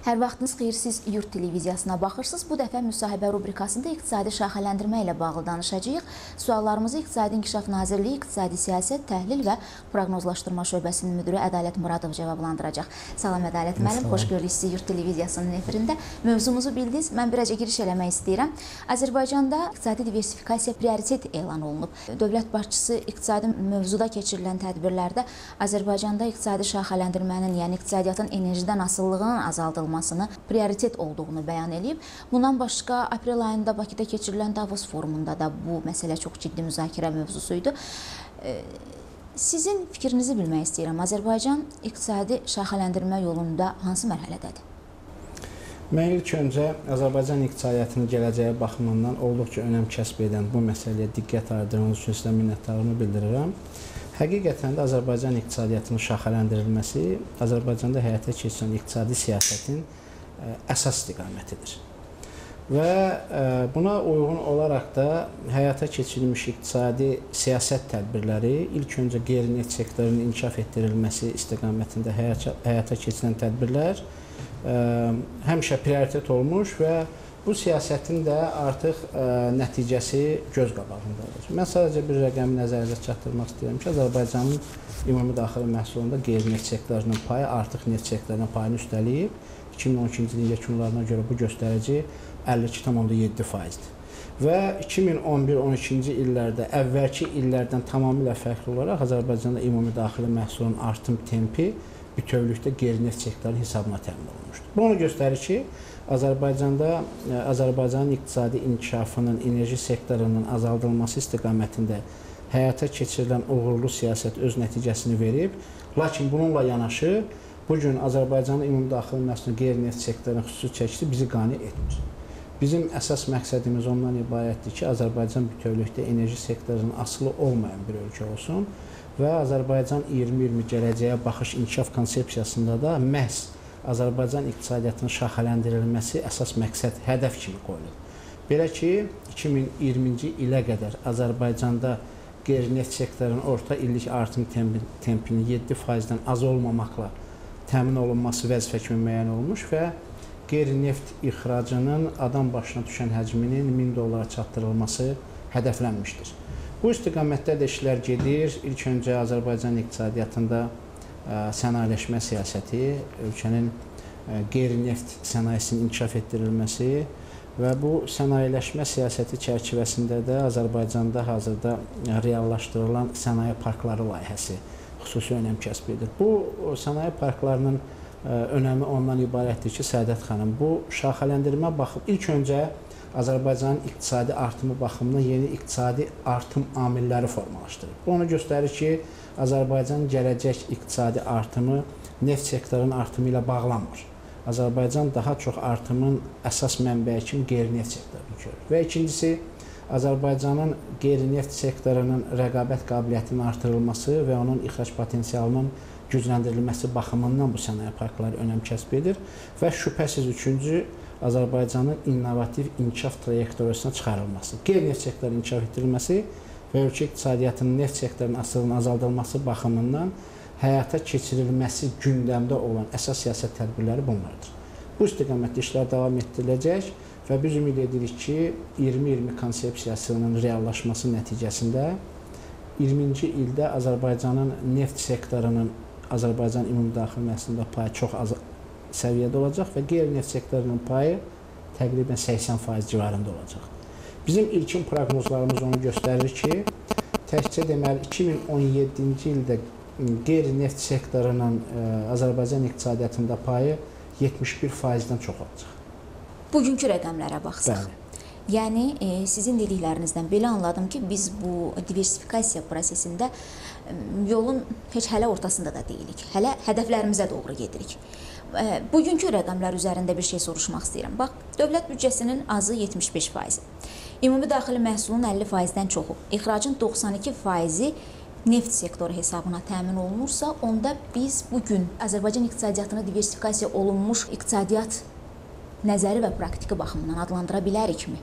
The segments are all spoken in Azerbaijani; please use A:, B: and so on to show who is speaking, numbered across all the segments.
A: Hər vaxtınız xeyir, siz Yurt televiziyasına baxırsınız. Bu dəfə müsahibə rubrikasında iqtisadi şaxələndirmə ilə bağlı danışacağıq. Suallarımızı İqtisadi İnkişaf Nazirliyi İqtisadi Siyasət, Təhlil və Proqnozlaşdırma Şöbəsinin müdiri Ədalət Muradov cavablandıracaq. Salam Ədalət müəllim, xoş gördük sizi Yurt televiziyasının efirində. Mövzumuzu bildiniz, mən birəcə giriş eləmək istəyirəm. Azərbaycanda iqtisadi diversifikasiya prioritet elan olunub. Dövlət başçısı iqtisadi mövzuda keçirilən tədbirlərdə Azərbaycanda iqtisadi şaxələndirmənin, yəni iqtisadiyyatın enerjidən asıllığının azaldılmasını prioritet olduğunu bəyan edib. Bundan başqa, aprel ayında Bakıda keçirilən Davos forumunda da bu məsələ çox ciddi müzakirə mövzusuydu. Sizin fikrinizi bilmək istəyirəm. Azərbaycan iqtisadi şaxələndirmə yolunda hansı mərhələdədir?
B: Mən ilk öncə Azərbaycan iqtisadiyyatının gələcəyə baxımından olduqca önəm kəsb edən bu məsələyə diqqət ayırdığınız üçün sizə minnətdarlığımı bildirirəm. Həqiqətən də Azərbaycan iqtisadiyyatının şaxələndirilməsi Azərbaycanda həyata keçirilən iqtisadi siyasətin əsas istiqamətidir. Və buna uyğun olaraq da həyata keçirilmiş iqtisadi siyasət tədbirləri ilk öncə qeyri-neft sektorunun inkişaf etdirilməsi istiqamətində həyata keçirilən tədbirlər həmişə prioritet olmuş və bu siyasətin də artıq nəticəsi göz qabağındadır. Mən sadəcə bir rəqəmi nəzərinizə çatdırmaq istəyirəm ki, Azərbaycanın ümumi daxili məhsulunda qeyri-neft sektorunun payı artıq neft sektorunun payını üstələyib. 2012-ci ilin yekunlarına görə bu göstərici 52,7%-dir. Və 2011-12-ci illərdə əvvəlki illərdən tamamilə fərqli olaraq Azərbaycanda ümumi daxili məhsulun artım tempi bütövlükdə qeyri-neft sektorunun hesabına təmin olunmuşdur. Bu onu göstərir ki, Azərbaycanın iqtisadi inkişafının, enerji sektorunun azaldılması istiqamətində həyata keçirilən uğurlu siyasət öz nəticəsini verib. Lakin bununla yanaşı, bugün Azərbaycanın ümumi daxili məhsulunun qeyri-neft sektorunun xüsusi çəkisi bizi qane etmir. Bizim əsas məqsədimiz ondan ibarətdir ki, Azərbaycan bütövlükdə enerji sektorunun asılı olmayan bir ölkə olsun və Azərbaycan 2020 gələcəyə baxış inkişaf konsepsiyasında da məhz Azərbaycan iqtisadiyyatının şaxələndirilməsi əsas məqsəd, hədəf kimi qoyulub. Belə ki, 2020-ci ilə qədər Azərbaycanda qeyri-neft sektorunun orta illik artım tempinin 7%-dən az olmamaqla təmin olunması vəzifə kimi müəyyən olmuş və qeyri-neft ixracının adam başına düşən həcminin $1000 çatdırılması hədəflənmişdir. Bu istiqamətdə də işlər gedir. İlk öncə Azərbaycan iqtisadiyyatında sənayeləşmə siyasəti, ölkənin qeyri-neft sənayesinin inkişaf etdirilməsi və bu sənayeləşmə siyasəti çərçivəsində də Azərbaycanda hazırda reallaşdırılan sənaye parkları layihəsi xüsusi önəm kəsb edir. Bu sənaye parklarının önəmi ondan ibarətdir ki, Səadət xanım, bu şaxələndirmə baxıb ilk öncə Azərbaycanın iqtisadi artımı baxımından yeni iqtisadi artım amilləri formalaşdırır. Bu onu göstərir ki, Azərbaycan gələcək iqtisadi artımı neft sektorunun artımı ilə bağlanmır. Azərbaycan daha çox artımın əsas mənbəyi kimi qeyri-neft sektorunu görür. Və ikincisi, Azərbaycanın qeyri-neft sektorunun rəqabət qabiliyyətinin artırılması və onun ixrac potensialının gücləndirilməsi baxımından bu sənaye parkları önəm kəsb edir və şübhəsiz üçüncü, Azərbaycanın innovativ inkişaf trayektoriyasına çıxarılması, qeyri-neft sektorunun inkişaf etdirilməsi və ölkə iqtisadiyyatının neft sektorunun asılının azaldılması baxımından həyata keçirilməsi gündəmdə olan əsas siyasət tədbirləri bunlardır. Bu istiqamətdə işlər davam etdiriləcək və biz ümid edirik ki, 2020 konsepsiyasının reallaşması nəticəsində 20-ci ildə Azərbaycanın neft sektorunun Azərbaycan ümumi daxili məhsulunda payı çox az səviyyədə olacaq və qeyri-neft sektorunun payı təqribən 80% civarında olacaq. Bizim ilkin proqnozlarımız onu göstərir ki, təkcə deməli 2017-ci ildə qeyri-neft sektorunun Azərbaycan iqtisadiyyatında payı 71%-dən çox olacaq.
A: Bugünkü rəqəmlərə baxsaq. Bəli. Yəni, sizin dediklərinizdən belə anladım ki, biz bu diversifikasiya prosesində yolun heç hələ ortasında da deyilik. Hələ hədəflərimizə doğru gedirik. Bugünkü rəqəmlər üzərində bir şey soruşmaq istəyirəm. Bax, dövlət büdcəsinin azı 75%. Ümumi daxili məhsulun 50%-dən çoxu, ixracın 92%-i neft sektoru hesabına təmin olunursa, onda biz bugün Azərbaycan iqtisadiyyatını diversifikasiya olunmuş iqtisadiyyat nəzəri və praktiki baxımından adlandıra bilərikmi?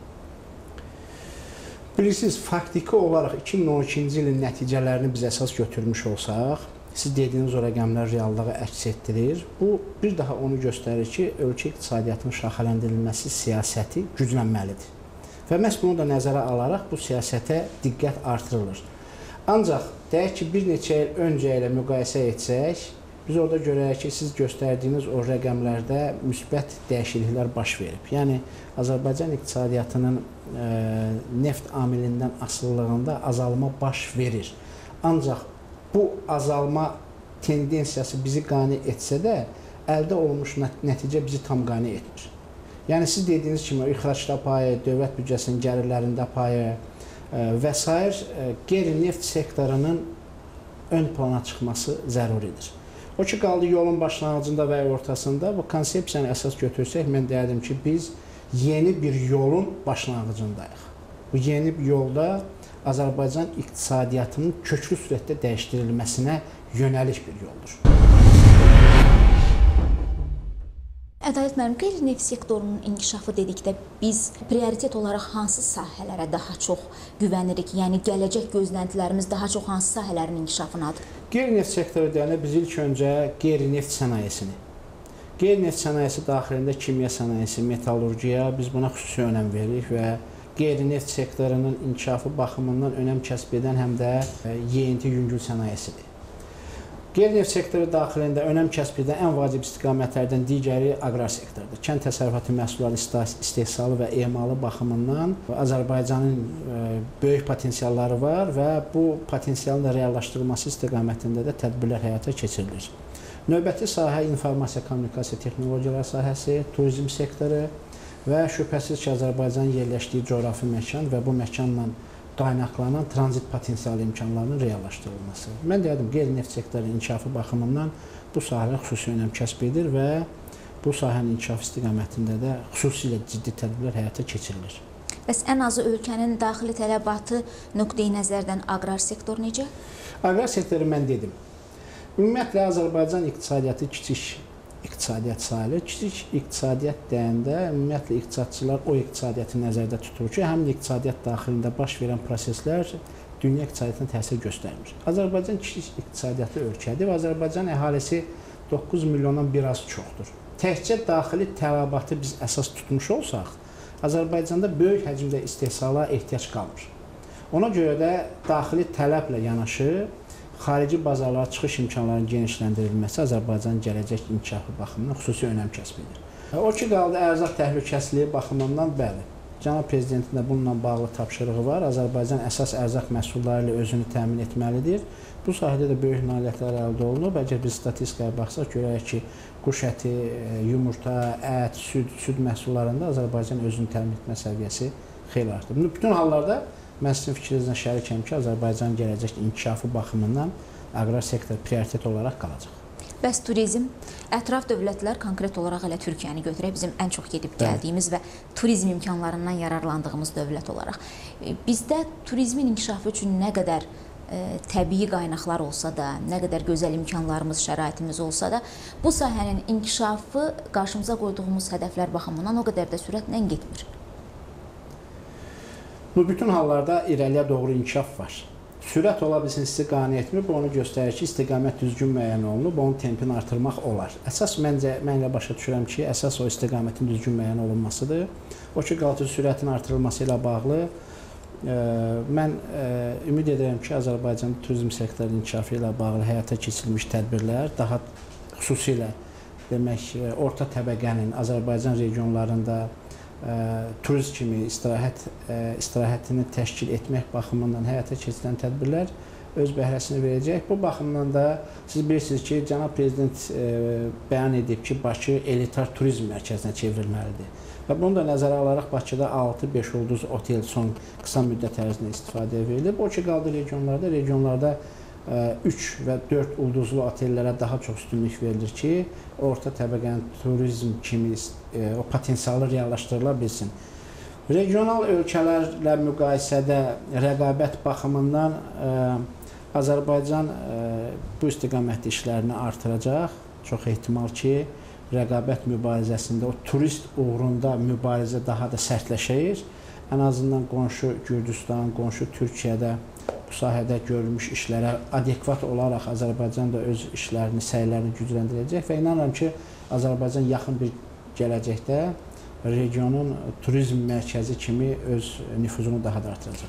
B: Bilirsiniz, faktiki olaraq 2012-ci ilin nəticələrini biz əsas götürmüş olsaq, siz dediyiniz o rəqəmlər reallığı əks etdirir. Bu bir daha onu göstərir ki, ölkə iqtisadiyyatının şaxələndirilməsi siyasəti güclənməlidir. Və məhz bunu da nəzərə alaraq bu siyasətə diqqət artırılır. Ancaq deyək ki, bir neçə il öncə ilə müqayisə etsək, biz orada görərək ki, siz göstərdiyiniz o rəqəmlərdə müsbət dəyişikliklər baş verib. Yəni, Azərbaycan iqtisadiyyatının neft amilindən asılılığında azalma baş verir. Ancaq bu azalma tendensiyası bizi qane etsə də, əldə olunmuş nəticə bizi tam qane etmir. Yəni, siz dediyiniz kimi, ixracda payı, dövlət büdcəsinin gəlirlərində payı və s. qeyri-neft sektorunun ön plana çıxması zəruridir. O ki, qaldı yolun başlanğıcında və ortasında, bu konsepsiyanı əsas götürsək, mən deyərdim ki, biz yeni bir yolun başlanğıcındayıq. Bu yeni bir yolda Azərbaycan iqtisadiyyatının köklü sürətdə dəyişdirilməsinə yönəlik bir yoldur.
A: Ədalət müəllim, qeyri-neft sektorunun inkişafı dedikdə biz prioritet olaraq hansı sahələrə daha çox güvənirik? Yəni, gələcək gözləntilərimiz daha çox hansı sahələrin inkişafınadır?
B: Qeyri-neft sektoru deyəndə biz ilk öncə qeyri-neft sənayesini, qeyri-neft sənayesi daxilində kimya sənayesi, metallurgiya, biz buna xüsusi önəm veririk və qeyri-neft sektorunun inkişafı baxımından önəm kəsb edən həm də yeyinti yüngül sənayesidir. Qeyri-neft sektoru daxilində önəm kəsb edən ən vacib istiqamətlərdən digəri aqrar sektordur. Kənd təsərrüfatı məhsulları istehsalı və emalı baxımından Azərbaycanın böyük potensialları var və bu potensialın reallaşdırılması istiqamətində də tədbirlər həyata keçirilir. Növbəti sahə informasiya, kommunikasiya texnologiyaları sahəsi, turizm sektoru və şübhəsiz ki, Azərbaycanın yerləşdiyi coğrafi məkan və bu məkanla qaynaqlanan tranzit potensial imkanlarının reallaşdırılması. Mən deyərdim, qeyri-neft sektorunun inkişafı baxımından bu sahələr xüsusi önəm kəsb edir və bu sahənin inkişaf istiqamətində də xüsusilə ciddi tədbirlər həyata keçirilir.
A: Bəs ən azı ölkənin daxili tələbatı nöqteyi nəzərdən aqrar sektor necə?
B: Aqrar sektoru mən dedim. Ümumiyyətlə, Azərbaycan iqtisadiyyatı kiçik iqtisadiyyat sayılır. Kiçik iqtisadiyyat deyəndə ümumiyyətlə iqtisadçılar o iqtisadiyyatı nəzərdə tutur ki, həmin iqtisadiyyat daxilində baş verən proseslər dünya iqtisadiyyatına təsir göstərmir. Azərbaycan kiçik iqtisadiyyatlı ölkədir və Azərbaycan əhalisi 9 milyondan biraz çoxdur. Təkcə daxili tələbatı biz əsas tutmuş olsaq, Azərbaycanda böyük həcmdə istehsala ehtiyac qalmır. Ona görə də daxili tələblə yanaşı xarici bazarlara çıxış imkanlarının genişləndirilməsi Azərbaycanın gələcək inkişafı baxımından xüsusi önəm kəsb edir. O ki, qaldı ərzaq təhlükəsizliyi baxımından bəli. Cənab Prezidentin də bununla bağlı tapşırığı var. Azərbaycan əsas ərzaq məhsulları ilə özünü təmin etməlidir. Bu sahədə də böyük nailiyyətlər əldə olunub. Əgər biz statistikaya baxsaq, görək ki, quş əti, yumurta, ət, süd məhsullarında Azərbaycan özünü təmin etmə səviyyəsi xeyli artıb. Bütün hallarda mən sizin fikrinizlə şərikəm ki, Azərbaycan gələcək inkişafı baxımından aqrar sektor prioritet olaraq qalacaq.
A: Bəs turizm, ətraf dövlətlər konkret olaraq elə Türkiyəni götürək, bizim ən çox gedib gəldiyimiz və turizm imkanlarından yararlandığımız dövlət olaraq. Bizdə turizmin inkişafı üçün nə qədər təbii qaynaqlar olsa da, nə qədər gözəl imkanlarımız, şəraitimiz olsa da, bu sahənin inkişafı qarşımıza qoyduğumuz hədəflər baxımından o qədər də sürətlə getmir.
B: Bu bütün hallarda irəliyə doğru inkişaf var. Sürət ola bilsin sizi qane etmir, bu onu göstərir ki, istiqamət düzgün müəyyən olunub, onun tempini artırmaq olar. Əsas mən elə başa düşürəm ki, əsas o istiqamətin düzgün müəyyən olunmasıdır. O ki, qaldı sürətin artırılması ilə bağlı, mən ümid edirəm ki, Azərbaycan turizm sektorunun inkişafı ilə bağlı həyata keçirilmiş tədbirlər daha xüsusilə demək, orta təbəqənin Azərbaycan regionlarında turist kimi istirahətini təşkil etmək baxımından həyata keçirilən tədbirlər öz bəhrəsini verəcək. Bu baxımdan da siz bilirsiniz ki, Cənab Prezident bəyan edib ki, Bakı elitar turizm mərkəzinə çevrilməlidir. Və bunu da nəzərə alaraq Bakıda 6-5 ulduz otel son qısa müddət ərzində istifadəyə verilib. O ki, qaldı regionlarda 3 və 4 ulduzlu otellərə daha çox üstünlük verilir ki, orta təbəqənin turizm kimi o potensialı reallaşdırıla bilsin. Regional ölkələrlə müqayisədə rəqabət baxımından Azərbaycan bu istiqamətli işlərini artıracaq. Çox ehtimal ki, rəqabət mübarizəsində o turist uğrunda mübarizə daha da sərtləşir. Ən azından qonşu Gürcüstan, qonşu Türkiyədə bu sahədə görülmüş işlərə adekvat olaraq Azərbaycan da öz işlərini, səylərini gücləndirəcək və inanıram ki, Azərbaycan yaxın bir gələcəkdə regionun turizm mərkəzi kimi öz nüfuzunu daha da artıracaq.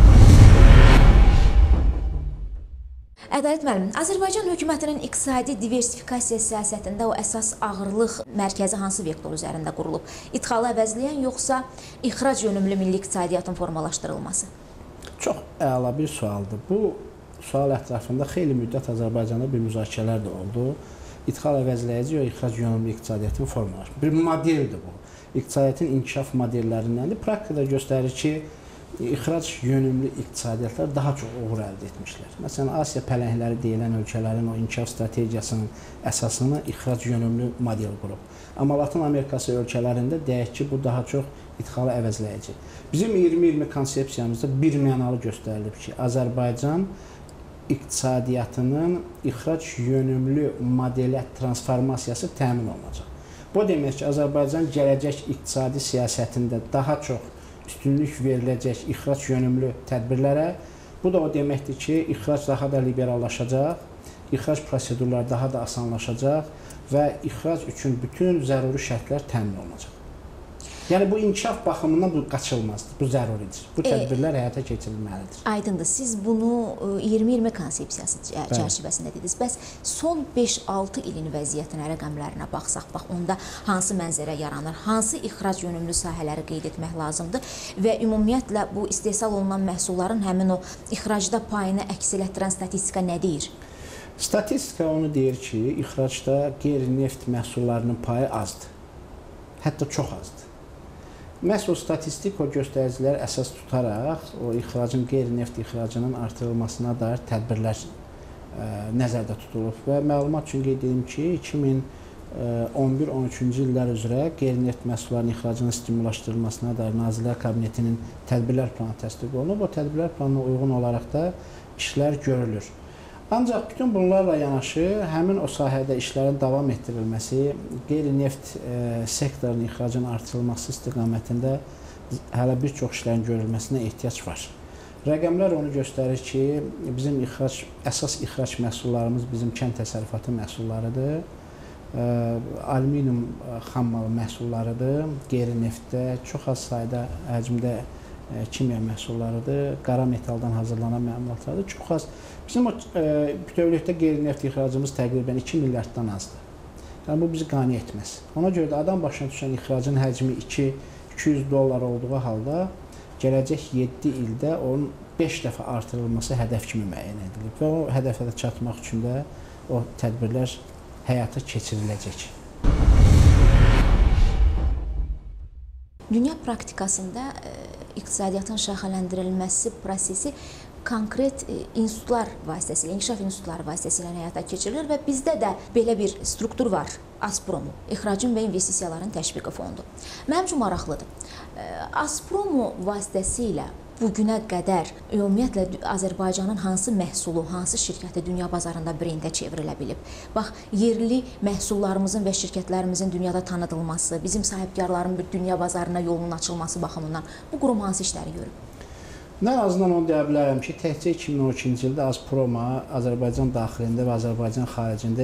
A: Ədalət müəllim, Azərbaycan hökumətinin iqtisadi diversifikasiya siyasətində o əsas ağırlıq mərkəzi hansı vektor üzərində qurulub? İdxalı əvəzləyən yoxsa ixrac yönümlü milli iqtisadiyyatın formalaşdırılması?
B: Çox əla bir sualdır. Bu sual ətrafında xeyli müddət Azərbaycanda bir müzakirələr də oldu. İdxal əvəzləyici və ixrac yönümlü iqtisadiyyatın formalaşması. Bir modeldir bu. İqtisadiyyatın inkişaf modellərindəndir. Praktikada göstərir ki, ixrac yönümlü iqtisadiyyatlar daha çox uğur əldə etmişlər. Məsələn, Asiya pələngləri deyilən ölkələrin o inkişaf strategiyasının əsasını ixrac yönümlü model qurub. Amma Latin Amerikası ölkələrində deyək ki, bu daha çox idxalı əvəzləyici. Bizim 2020 konsepsiyamızda bir mənalı göstərilib ki, Azərbaycan iqtisadiyyatının ixrac yönümlü modelə transformasiyası təmin olunacaq. Bu demək ki, Azərbaycan gələcək iqtisadi siyasətində daha çox üstünlük veriləcək ixrac yönümlü tədbirlərə. Bu da o deməkdir ki, ixrac daha da liberallaşacaq, ixrac prosedurları daha da asanlaşacaq və ixrac üçün bütün zəruri şərtlər təmin olunacaq. Yəni, bu inkişaf baxımından bu qaçılmazdır, bu zəruridir. Bu tədbirlər həyata keçirilməlidir.
A: Aydındır. Siz bunu 2020 konsepsiyası çərçivəsində dediniz. Bəs son 5-6 ilin vəziyyətinə, rəqəmlərinə baxsaq, onda hansı mənzərə yaranır, hansı ixrac yönümlü sahələri qeyd etmək lazımdır və ümumiyyətlə bu istehsal olunan məhsulların həmin o ixracda payını əks elətdirən statistika nə deyir?
B: Statistika onu deyir ki, ixracda qeyri-neft məhsullarının payı azdır. Hətta çox azdır. Məhz o statistik o göstəriciləri əsas tutaraq o ixracın, qeyri-neft ixracının artırılmasına dair tədbirlər nəzərdə tutulub və məlumat üçün qeyd edim ki, 2011-13-cü illər üzrə qeyri-neft məhsullarının ixracının stimullaşdırılmasına dair Nazirlər Kabinetinin tədbirlər planı təsdiq olunub. O tədbirlər planına uyğun olaraq da işlər görülür. Ancaq bütün bunlarla yanaşı, həmin o sahədə işlərin davam etdirilməsi, qeyri-neft sektorunun ixracının artırılması istiqamətində hələ bir çox işlərin görülməsinə ehtiyac var. Rəqəmlər onu göstərir ki, bizim əsas ixrac məhsullarımız bizim kənd təsərrüfatı məhsullarıdır, alüminium xammalı məhsullarıdır, qeyri-neftdə çox az sayda həcmdə kimya məhsullarıdır, qara metaldan hazırlanan məmulatlardır, çox az. Bizim bütövlükdə qeyri-neft ixracımız təqribən 2 milyarddan azdır. Yəni, bu bizi qane etməz. Ona görə də adam başına düşən ixracın həcmi 200 dollar olduğu halda gələcək 7 ildə onun 5 dəfə artırılması hədəf kimi müəyyən edilib və o hədəfə də çatmaq üçün də o tədbirlər həyata keçiriləcək.
A: Dünya praktikasında iqtisadiyyatın şaxələndirilməsi prosesi konkret institutlar vasitəsilə, inkişaf institutları vasitəsilə həyata keçirilir və bizdə də belə bir struktur var. Azpromo, İxracın və İnvestisiyaların Təşviqi Fondu. Mənim üçün maraqlıdır. Azpromo vasitəsilə bugünə qədər ümumiyyətlə Azərbaycanın hansı məhsulu, hansı şirkəti dünya bazarında brendə çevrilə bilib? Bax, yerli məhsullarımızın və şirkətlərimizin dünyada tanıdılması, bizim sahibkarların bir dünya bazarına yolunun açılması baxımından bu qurum hansı işləri görüb?
B: Mən azından onu deyə bilərəm ki, təkcə 2012-ci ildə Azpromo Azərbaycan daxilində və Azərbaycan xaricində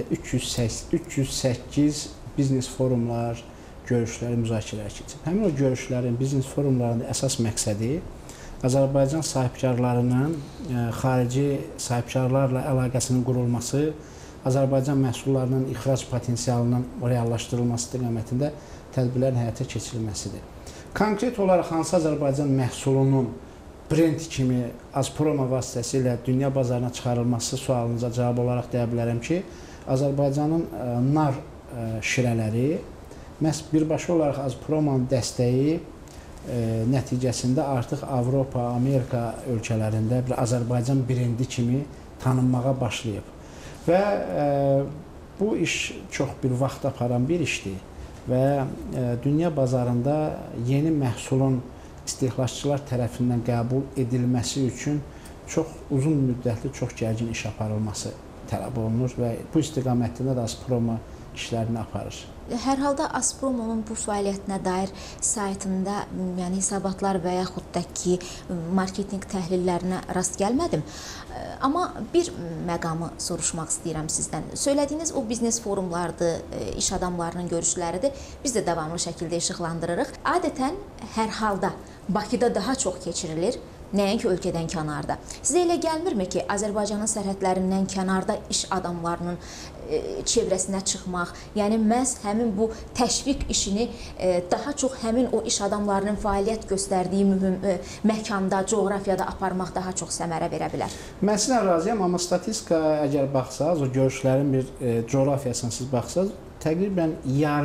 B: 308 biznes forumlar, görüşləri, müzakirələr keçib. Həmin o görüşlərin, biznes forumlarında əsas məqsədi Azərbaycan sahibkarlarının xarici sahibkarlarla əlaqəsinin qurulması, Azərbaycan məhsullarının ixrac potensialının reallaşdırılması istiqamətində tədbirlərin həyata keçirilməsidir. Konkret olaraq hansı Azərbaycan məhsulunun brend kimi Azpromo vasitəsilə dünya bazarına çıxarılması sualınıza cavab olaraq deyə bilərəm ki, Azərbaycanın nar şirələri məhz birbaşa olaraq Azpromonun dəstəyi nəticəsində artıq Avropa, Amerika ölkələrində bir Azərbaycan brendi kimi tanınmağa başlayıb. Və bu iş çox bir vaxt aparan bir işdir və dünya bazarında yeni məhsulun istehlakçılar tərəfindən qəbul edilməsi üçün çox uzun müddətli, çox gərgin iş aparılması tələb olunur və bu istiqamətdə də Azpromo işlərini aparır.
A: Hər halda Azpromonun bu fəaliyyətinə dair saytında, yəni hesabatlar və yaxud da ki, marketinq təhlillərinə rast gəlmədim. Amma bir məqamı soruşmaq istəyirəm sizdən. Söylədiyiniz o biznes forumlardır, iş adamlarının görüşləridir. Biz də davamlı şəkildə işıqlandırırıq. Adətən hər halda Bakıda daha çox keçirilir, nəinki ölkədən kənarda. Sizə elə gəlmirmi ki, Azərbaycanın sərhədlərindən kənarda iş adamlarının çevrəsinə çıxmaq, yəni məhz həmin bu təşviq işini daha çox həmin o iş adamlarının fəaliyyət göstərdiyi mühüm məkanda, coğrafiyada aparmaq daha çox səmərə verə bilər?
B: Mən sizlə razıyam, amma statistikaya əgər baxsaz, o görüşlərin bir coğrafiyasına siz baxsaz, təqribən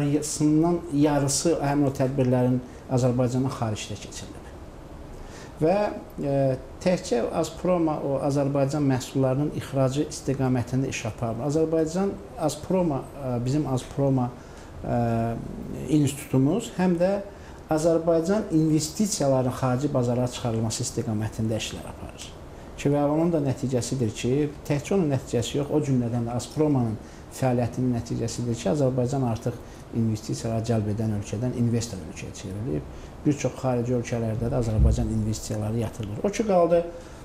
B: yarısı həmin o tədbirlərin Azərbaycanın xaricdə keçirilir. Və təkcə Azproma o Azərbaycan məhsullarının ixracı istiqamətində iş aparır. Azərbaycan Azproma, bizim Azproma institutumuz həm də Azərbaycan investisiyaların xarici bazara çıxarılması istiqamətində işlər aparır. Və onun da nəticəsidir ki, təkcə onun nəticəsi yox, o cümlədən də Azpromanın fəaliyyətinin nəticəsidir ki, Azərbaycan artıq investisiyalar cəlb edən ölkədən investor ölkəyə çevrilib. Bir çox xarici ölkələrdə də Azərbaycan investisiyaları yatırılır. O ki, qaldı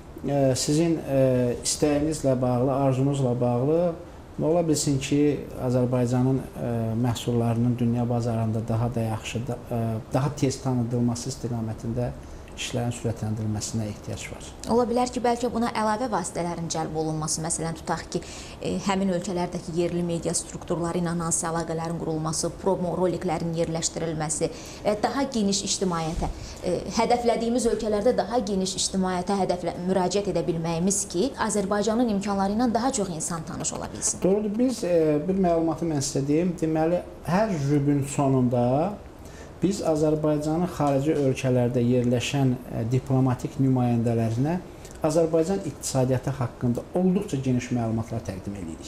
B: sizin istəyinizlə bağlı, arzunuzla bağlı ola bilsin ki, Azərbaycanın məhsullarının dünya bazarında daha da yaxşı, daha tez tanıdılması istiqamətində işlərin sürətləndirilməsinə ehtiyac var.
A: Ola bilər ki, bəlkə buna əlavə vasitələrin cəlb olunması, məsələn, tutaq ki, həmin ölkələrdəki yerli media strukturları ilə hansı əlaqələrin qurulması, promo roliklərin yerləşdirilməsi, daha geniş ictimaiyyətə, hədəflədiyimiz ölkələrdə daha geniş ictimaiyyətə müraciət edə bilməyimiz ki, Azərbaycanın imkanları ilə daha çox insan tanış ola bilsin.
B: Doğrudur, biz bir məlumatı mən sizə deyim, deməli, hər jübün sonunda biz Azərbaycanın xarici ölkələrdə yerləşən diplomatik nümayəndələrinə Azərbaycan iqtisadiyyatı haqqında olduqca geniş məlumatlar təqdim edirik.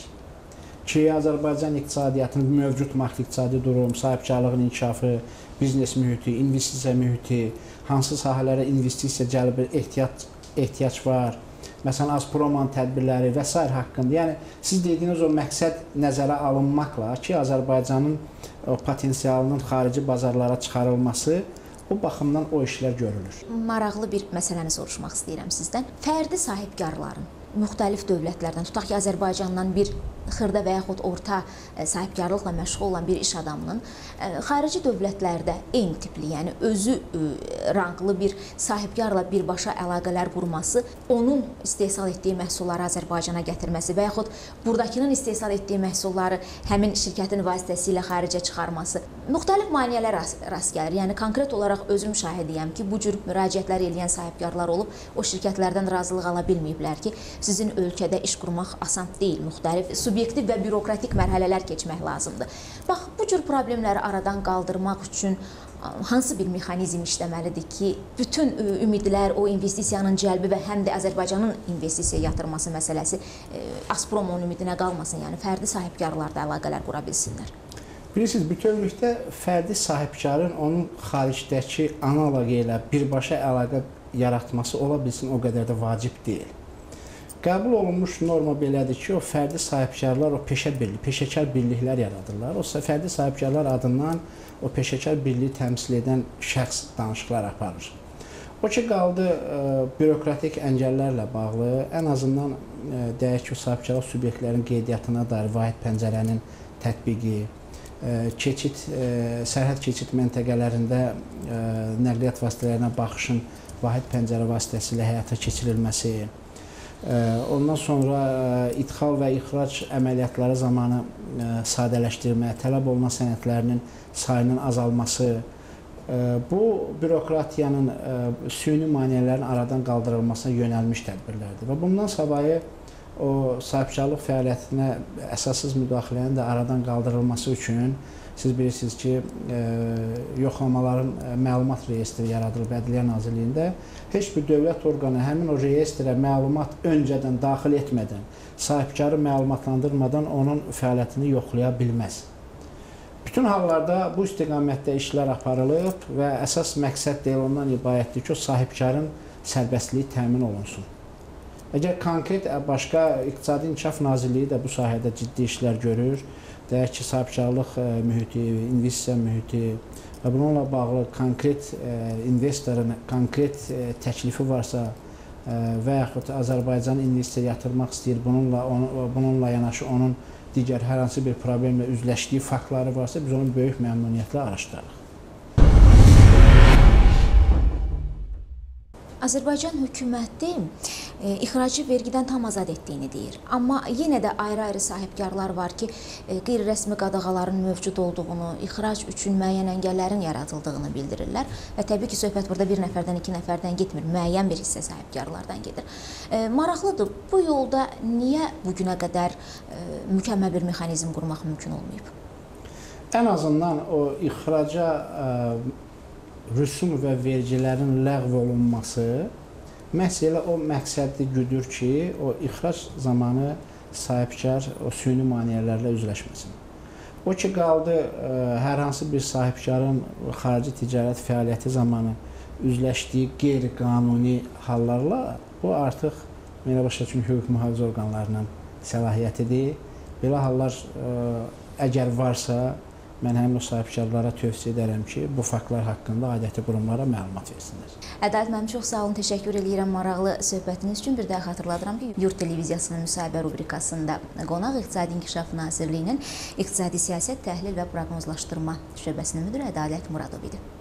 B: Ki, Azərbaycan iqtisadiyyatının mövcud makroiqtisadi durum, sahibkarlığın inkişafı, biznes mühiti, investisiya mühiti, hansı sahələrə investisiya cəlb ehtiyac var, məsələn, Azproman tədbirləri və s. haqqında. Yəni, siz dediyiniz o məqsəd nəzərə alınmaqla ki, Azərbaycanın potensialının xarici bazarlara çıxarılması, bu baxımdan o işlər görülür.
A: Maraqlı bir məsələni soruşmaq istəyirəm sizdən. Fərdi sahibkarların müxtəlif dövlətlərdən, tutaq ki, Azərbaycandan bir xırda və yaxud orta sahibkarlıqla məşğul olan bir iş adamının xarici dövlətlərdə eyni tipli, yəni özü ranglı bir sahibkarla birbaşa əlaqələr qurması, onun istehsal etdiyi məhsulları Azərbaycana gətirməsi və yaxud buradakının istehsal etdiyi məhsulları həmin şirkətin vasitəsilə xaricə çıxarması müxtəlif maneələr rast gəlir. Yəni, konkret olaraq özüm şahidiyəm ki, bu cür müraciətlər edən sahibkarlar olub, o şirkətlərdən razılıq ala bilməyiblər ki, sizin ölkədə iş qurmaq asan deyil, müxtəlif subyektiv və bürokratik mərhələlər keçmək lazımdır. Bax, bu cür problemləri aradan qaldırmaq üçün hansı bir mexanizm işləməlidir ki, bütün ümidlər o investisiyanın cəlbi və həm də Azərbaycanın investisiya yatırması məsələsi Azpromonun ümidinə qalmasın, yəni fərdi sahibkarlarla əlaqələr qura bilsinlər?
B: Bilirsiniz, bütövlükdə fərdi sahibkarın onun xaricdəki analoqu ilə birbaşa əlaqə yaratması ola bilsin o qədər də vacib deyil. Qəbul olunmuş norma belədir ki, o fərdi sahibkarlar o peşəkar birliklər yaradırlar. O fərdi sahibkarlar adından o peşəkar birliyi təmsil edən şəxs danışıqlar aparır. O ki, qaldı bürokratik əngəllərlə bağlı, ən azından deyək ki, sahibkarlıq subyektlərin qeydiyyatına dair vahid pəncərənin tətbiqi, sərhəd keçid məntəqələrində nəqliyyat vasitələrinə baxışın vahid pəncərə vasitəsilə həyata keçirilməsi, ondan sonra idxal və ixrac əməliyyatları zamanı sadələşdirmə, tələb olunan sənədlərinin sayının azalması, bu bürokratiyanın süni maneələrin aradan qaldırılmasına yönəlmiş tədbirlərdir. Və bundan savayı o sahibkarlıq fəaliyyətinə əsassız müdaxilənin də aradan qaldırılması üçün siz bilirsiniz ki, yoxlamaların məlumat reyestri yaradılıb Ədliyyə Nazirliyində. Heç bir dövlət orqanı həmin o reyestrə məlumat öncədən daxil etmədən, sahibkarı məlumatlandırmadan onun fəaliyyətini yoxlaya bilməz. Bütün hallarda bu istiqamətdə işlər aparılıb və əsas məqsəd də ondan ibarətdir ki, o sahibkarın sərbəstliyi təmin olunsun. Əgər konkret başqa İqtisadi İnkişaf Nazirliyi də bu sahədə ciddi işlər görür, deyək ki, sahibkarlıq mühiti, investisiya mühiti və bununla bağlı konkret investorun konkret təklifi varsa və yaxud Azərbaycan investisiya yatırmaq istəyir, bununla yanaşı onun digər hər hansı bir problemlə üzləşdiyi faktları varsa, biz onu böyük məmnuniyyətlə araşdırırıq.
A: Azərbaycan hökuməti ixracı vergidən tam azad etdiyini deyir. Amma yenə də ayrı-ayrı sahibkarlar var ki, qeyri-rəsmi qadağaların mövcud olduğunu, ixrac üçün müəyyən əngəllərin yaradıldığını bildirirlər. Və təbii ki, söhbət burada bir nəfərdən, iki nəfərdən getmir, müəyyən bir hissə sahibkarlardan gedir. Maraqlıdır, bu yolda niyə bugünə qədər mükəmməl bir mexanizm qurmaq mümkün olmayıb?
B: Ən azından o ixraca rüsum və vergilərin ləğv olunması məhz elə o məqsədli güdür ki, o ixrac zamanı sahibkar o süni maneələrlə üzləşməsin. O ki, qaldı hər hansı bir sahibkarın xarici ticarət fəaliyyəti zamanı üzləşdiyi qeyri-qanuni hallarla, bu artıq mənə başa düşün, hüquq mühafizə orqanlarının səlahiyyətidir. Belə hallar əgər varsa, mən həmin o sahibkarlara tövsiyə edərəm ki, bu faktlar haqqında aidiyyatı qurumlara məlumat versinlər.
A: Ədalət müəllim, çox sağ olun, təşəkkür edirəm maraqlı söhbətiniz üçün. Bir daha xatırladıram ki, Yurd televiziyasının müsahibə rubrikasında qonaq İqtisadi İnkişaf Nazirliyinin İqtisadi Siyasət, Təhlil və Proqnozlaşdırma şöbəsinin müdiri Ədalət Muradov idi.